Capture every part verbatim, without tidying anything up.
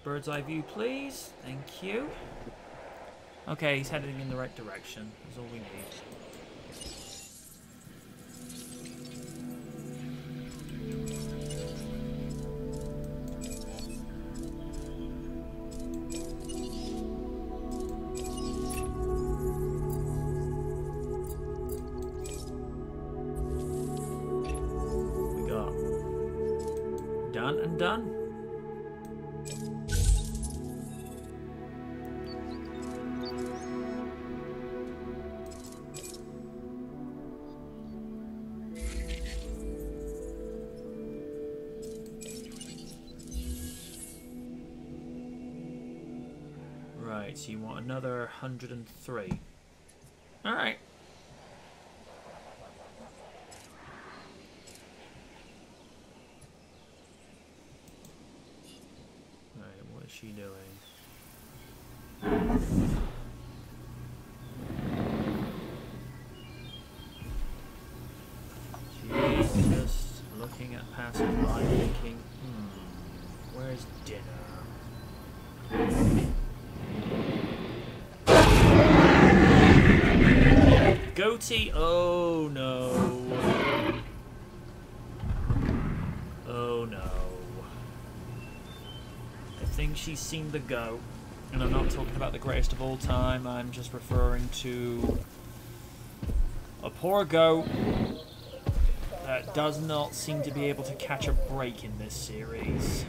Bird's eye view, please. Thank you. Okay, he's heading in the right direction. That's all we need. We got done and done. Right, so you want another one hundred and three. Alright. Alright, what is she doing? She's just looking at passersby thinking, hmm, where's dinner? Goatee, oh no. Oh no. I think she's seen the goat. And I'm not talking about the greatest of all time, I'm just referring to a poor goat that does not seem to be able to catch a break in this series.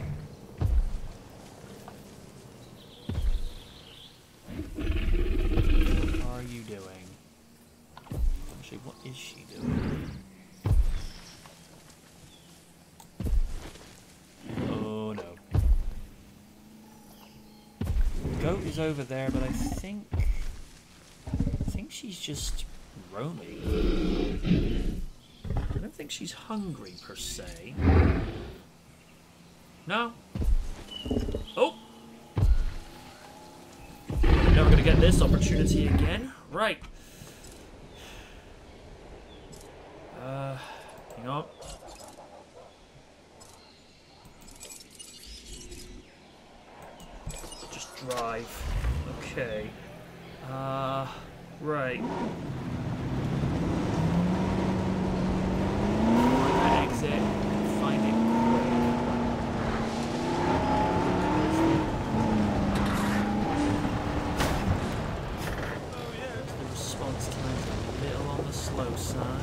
What are you doing? Actually, what is she doing? Oh no. The goat is over there, but I think... I think she's just roaming. I don't think she's hungry, per se. No? Oh! Never gonna get this opportunity again. Right. Uh, hang on. Just drive. Okay. Uh, right. Exit. Find it quick. Oh yeah. The response time's a little on the slow side.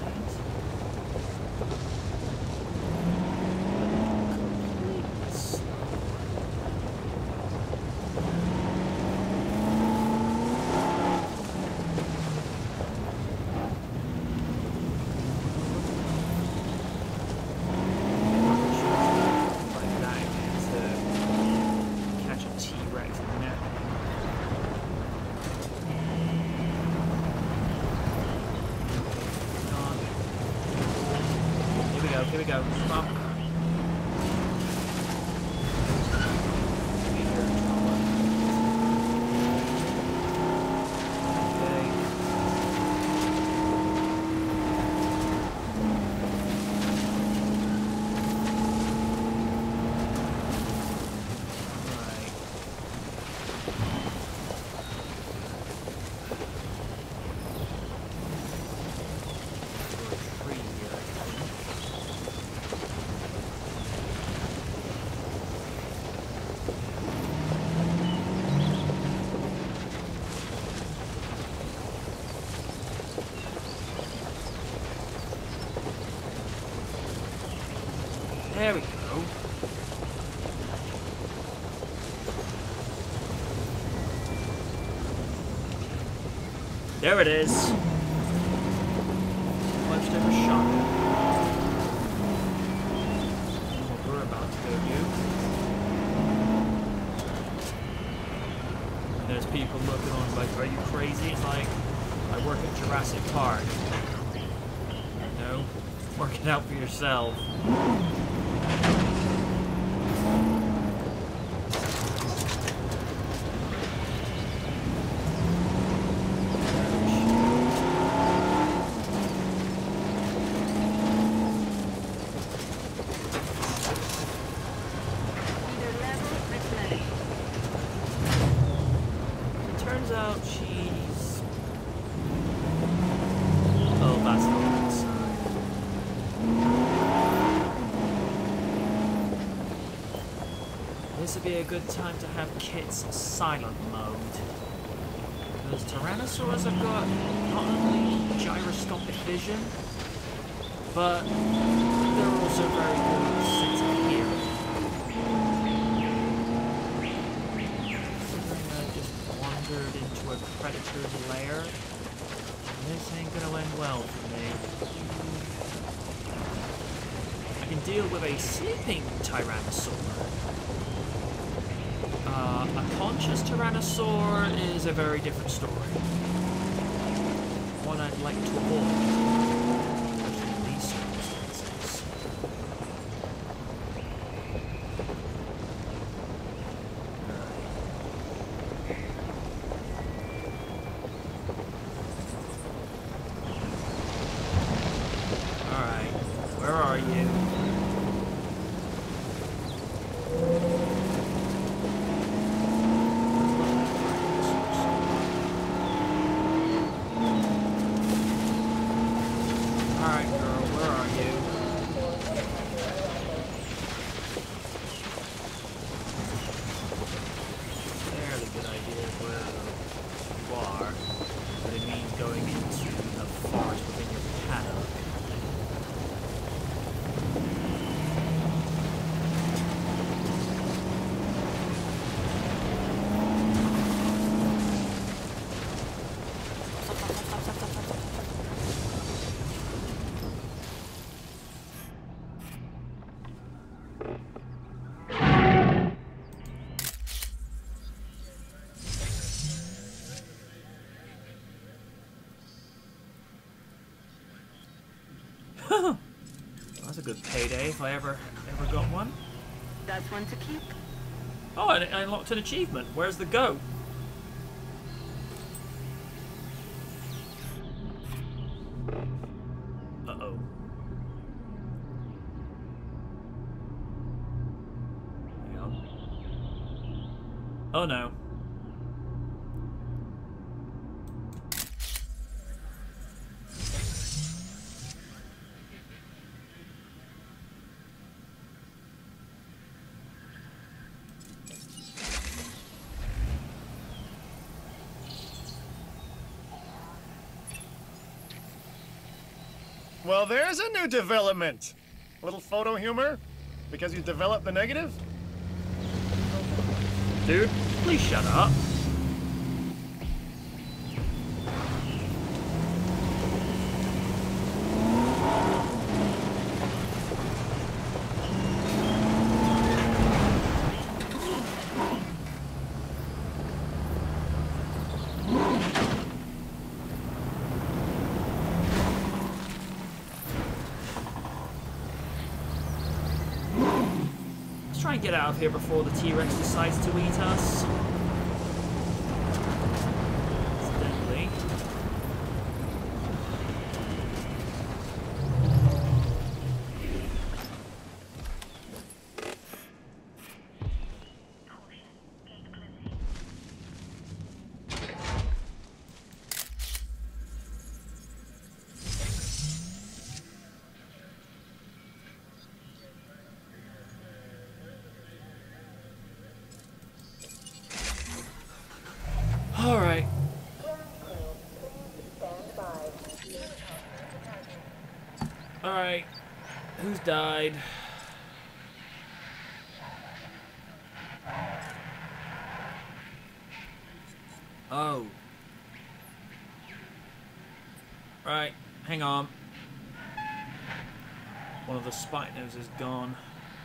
Here we go. Come on. There we go. There it is. Much of a shot. What we're about to go do. And there's people looking on like, are you crazy? It's like, I work at Jurassic Park. No? Work it out for yourself. this would be a good time to have Kit's silent mode. Because Tyrannosaurs have got not only gyroscopic vision, but they're also very good at sense of hearing. Considering I just wandered into a predator's lair, this ain't gonna end well for me. I can deal with a sleeping Tyrannosaur. Uh, a conscious Tyrannosaur is a very different story. One I'd like to avoid, especially in these circumstances. Alright, where are you? That's a good payday if I ever ever got one. That's one to keep. Oh, I, I unlocked an achievement. Where's the goat? Uh-oh. Hang on. Oh no. Well, there's a new development. A little photo humor? Because you developed the negative? Dude, please shut up. Try and get out of here before the T-Rex decides to eat us. Incidentally. Alright. Alright. Who's died? Oh. Right. Hang on. One of the spike noses is gone.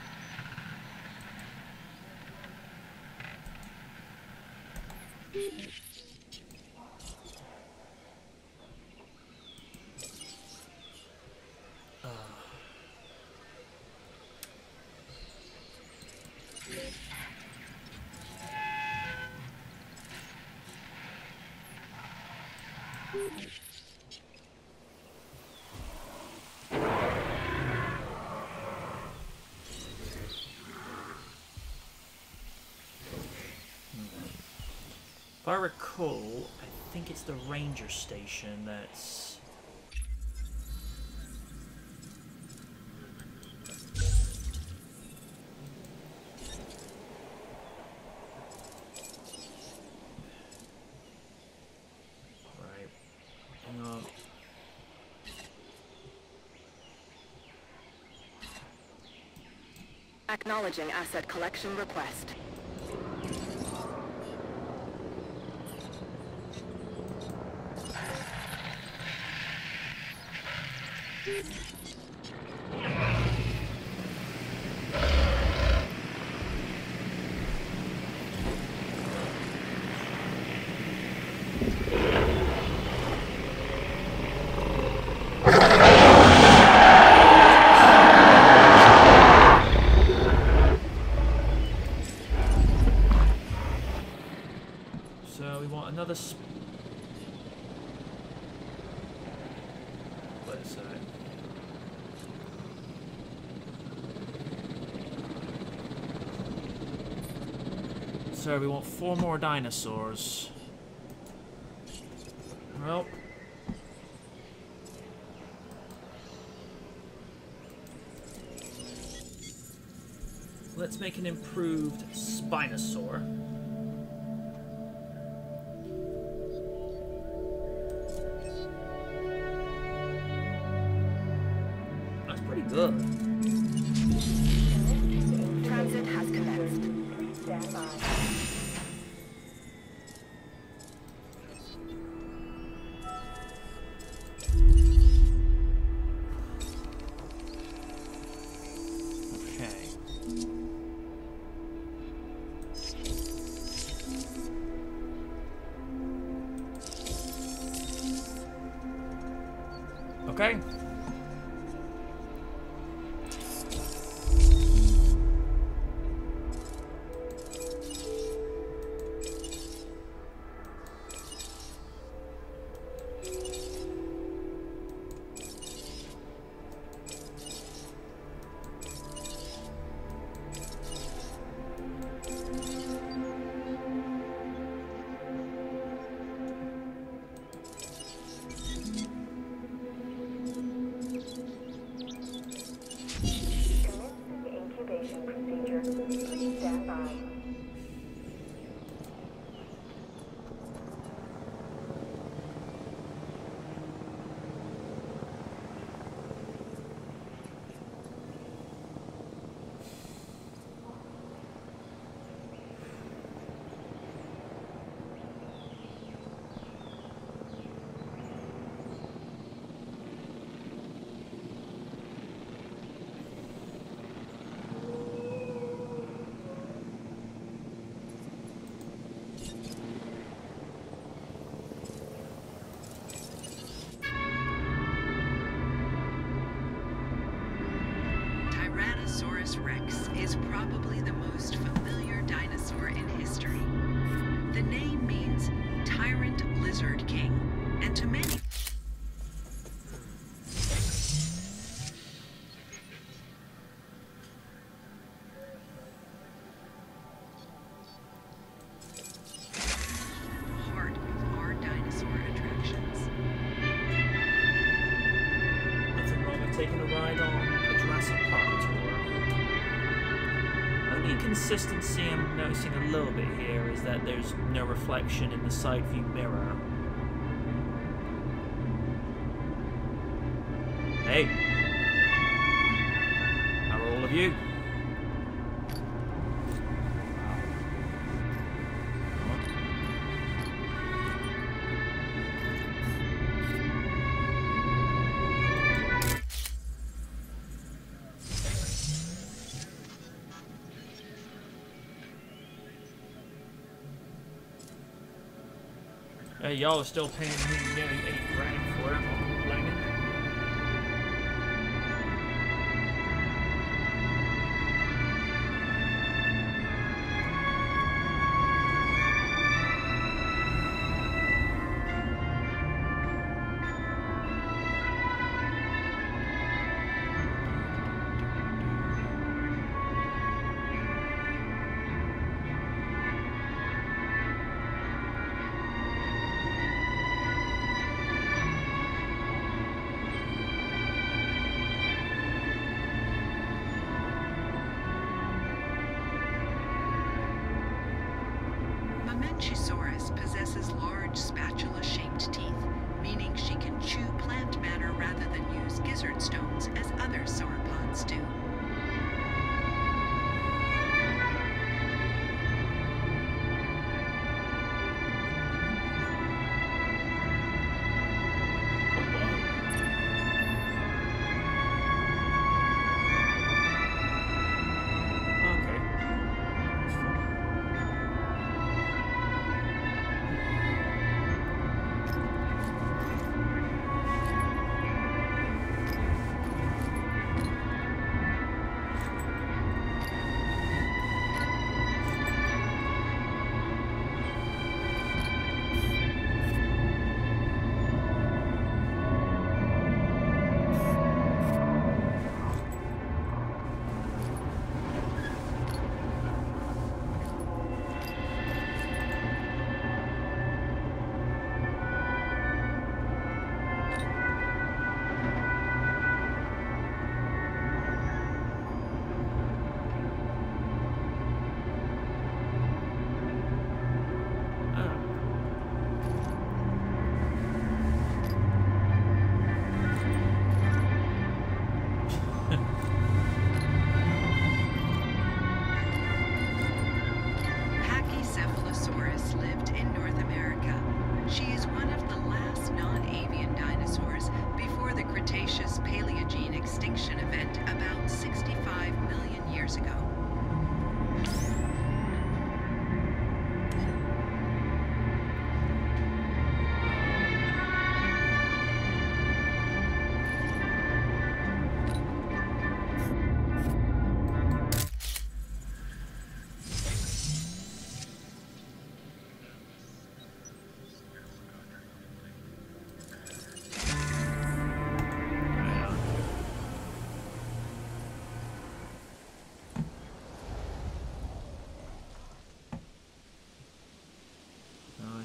If I recall, I think it's the ranger station that's... Acknowledging asset collection request. So we want another sp Wait a sec. So we want four more dinosaurs. Well, let's make an improved Spinosaur. That's pretty good. Transit has commenced. Stand by. Okay. Tyrannosaurus rex is probably the most familiar dinosaur in history. The name means Tyrant Lizard King, and to many part of our dinosaur attractions. Nothing wrong with taking a ride on a Jurassic Park tour. Only inconsistency I'm noticing a little bit here is that there's no reflection in the side view mirror. Hey! How are all of you? Hey, y'all are still paying me nearly eight grand for it. I'm not complaining.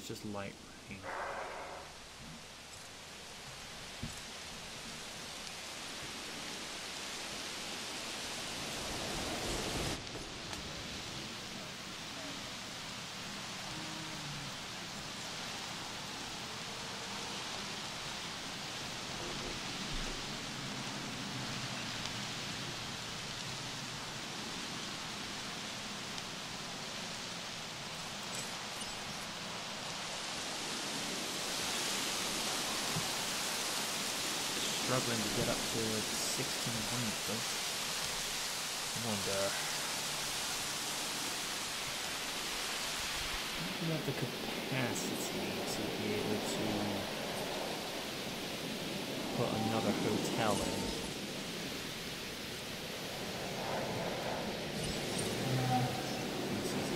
it's just light rain. Struggling to get up to sixteen hundred though. I wonder. Do we have the capacity to be able to put another hotel in? This is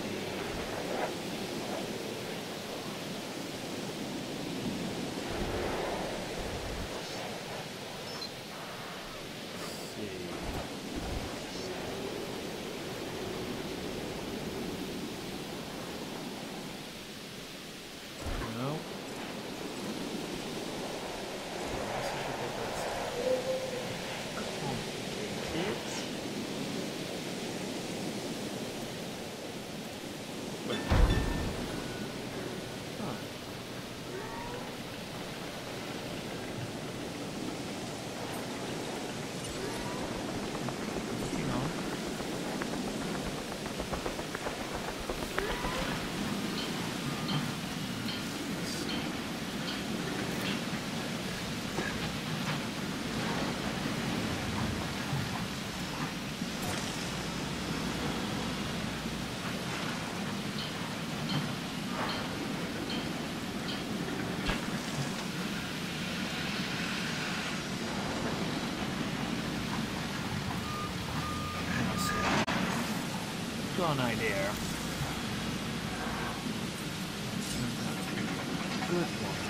got an idea. Good one.